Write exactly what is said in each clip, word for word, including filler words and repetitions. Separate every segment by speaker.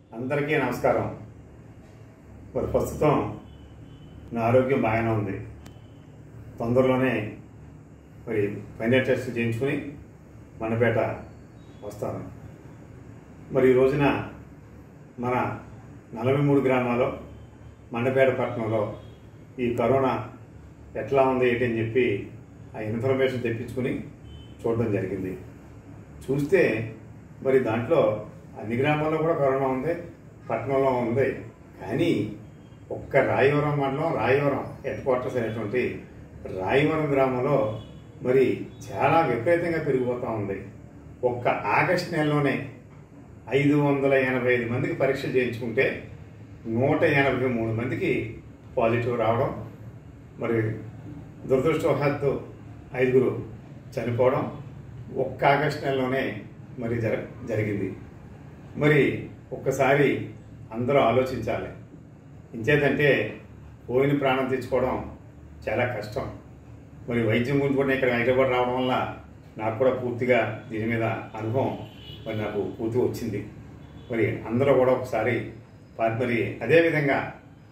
Speaker 1: అందరికీ నమస్కారం. మరి ప్రస్తుతం నా ఆరోగ్యం బాగానే ఉంది. తొందరలోనే మరి ఫైనల్ టెస్ట్ చేయించుకుని మండపేట వస్తాను. మరి ఈ రోజున మన నలభై మూడు గ్రామాల్లో మండపేట పట్టణంలో ఈ కరోనా ఎట్లా ఉంది ఏంటని చెప్పి ఆ ఇన్ఫర్మేషన్ తెప్పించుకుని చూడడం జరిగింది. చూస్తే మరి దాంట్లో అన్ని గ్రామాల్లో కూడా కరోనా ఉంది, పట్టణంలో ఉంది. కానీ ఒక్క రాయవరం మండలం, రాయవరం హెడ్ క్వార్టర్స్ అయినటువంటి రాయవరం గ్రామంలో మరి చాలా విపరీతంగా పెరిగిపోతూ ఉంది. ఒక్క ఆగస్టు నెలలోనే ఐదు వందల ఎనభై ఐదు మందికి పరీక్ష చేయించుకుంటే నూట ఎనభై మూడు మందికి పాజిటివ్ రావడం, మరి దురదృష్టవశాత్తు ఐదుగురు చనిపోవడం ఒక్క ఆగస్టు నెలలోనే మరి జర జరిగింది. మరి ఒక్కసారి అందరూ ఆలోచించాలి. ఇంచేతంటే పోయిన ప్రాణం తెచ్చుకోవడం చాలా కష్టం. మరి వైద్యం గురించి కూడా ఇక్కడ హైదరాబాద్ రావడం వల్ల నాకు కూడా పూర్తిగా దీని మీద అనుభవం మరి నాకు పూర్తిగా వచ్చింది. మరి అందరూ కూడా ఒకసారి మరి అదేవిధంగా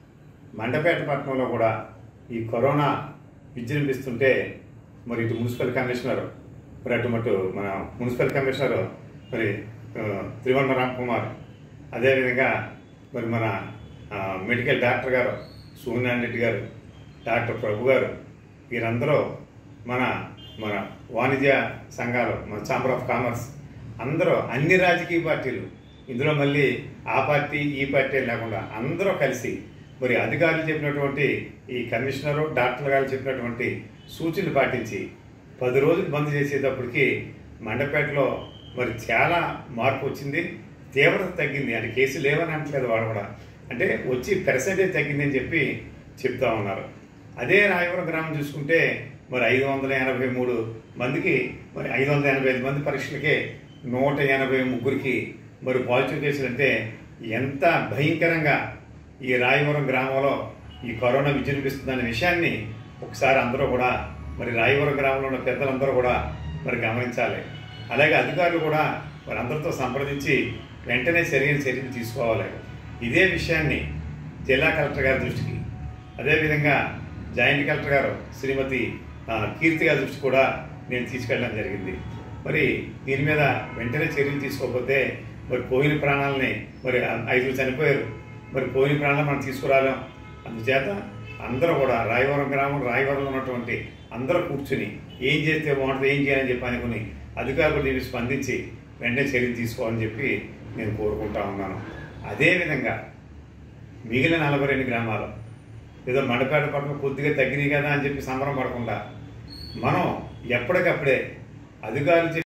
Speaker 1: మండపేట పట్టణంలో కూడా ఈ కరోనా విజృంభిస్తుంటే మరి ఇటు మున్సిపల్ కమిషనర్ మరి అటు మటు మన మున్సిపల్ కమిషనర్ మరి త్రివర్ణ రామ్ కుమార్, అదేవిధంగా మరి మన మెడికల్ డాక్టర్ గారు సూర్యనారాయణ రెడ్డి గారు, డాక్టర్ ప్రభు గారు, వీరందరూ మన మన వాణిజ్య సంఘాలు, మన ఛాంబర్ ఆఫ్ కామర్స్ అందరూ, అన్ని రాజకీయ పార్టీలు, ఇందులో మళ్ళీ ఆ పార్టీ ఈ పార్టీ లేకుండా అందరూ కలిసి మరి అధికారులు చెప్పినటువంటి ఈ కమిషనరు డాక్టర్ గారు చెప్పినటువంటి సూచనలు పాటించి పది రోజులు బంద్ చేసేటప్పటికి మండపేటలో మరి చాలా మార్పు వచ్చింది. తీవ్రత తగ్గింది. అంటే కేసులు లేవని అంటలేదు వాడు కూడా, అంటే వచ్చి పర్సెంటేజ్ తగ్గిందని చెప్పి చెప్తా ఉన్నారు. అదే రాయవరం గ్రామం చూసుకుంటే మరి ఐదు వందల ఎనభై మూడు మందికి మరి ఐదు వందల ఎనభై ఐదు మంది పరీక్షలకే నూట ఎనభై ముగ్గురికి మరి పాజిటివ్ కేసులు. అంటే ఎంత భయంకరంగా ఈ రాయవరం గ్రామంలో ఈ కరోనా విజృంభిస్తుందనే విషయాన్ని ఒకసారి అందరూ కూడా మరి రాయవరం గ్రామంలో ఉన్న పెద్దలందరూ కూడా మరి గమనించాలి. అలాగే అధికారులు కూడా మరి అందరితో సంప్రదించి వెంటనే సరైన చర్యలు తీసుకోవాలి. ఇదే విషయాన్ని జిల్లా కలెక్టర్ గారి దృష్టికి, అదేవిధంగా జాయింట్ కలెక్టర్ గారు శ్రీమతి కీర్తి గారి దృష్టి కూడా నేను తీసుకెళ్ళడం జరిగింది. మరి దీని మీద వెంటనే చర్యలు తీసుకోకపోతే మరి పోయిన ప్రాణాలని మరి ఐదుగురు చనిపోయారు, మరి పోయిన ప్రాణాలను మనం తీసుకురాలేం. అందుచేత అందరూ కూడా రాయవరం గ్రామం, రాయవరంలో ఉన్నటువంటి అందరూ కూర్చుని ఏం చేస్తే బాగుంటుంది, ఏం చేయాలని చెప్పి అనుకుని అధికారులు దీన్ని స్పందించి వెంటనే చర్యలు తీసుకోవాలని చెప్పి నేను కోరుకుంటా ఉన్నాను. అదేవిధంగా మిగిలిన నలభై రెండు గ్రామాలు ఏదో మండపేట పట్టణం కొద్దిగా తగ్గినాయి కదా అని చెప్పి సంబరం పడకుండా మనం ఎప్పటికప్పుడే అధికారులు